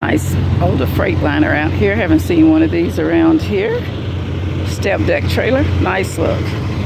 Nice older Freightliner out here. Haven't seen one of these around here. Step deck trailer. Nice look.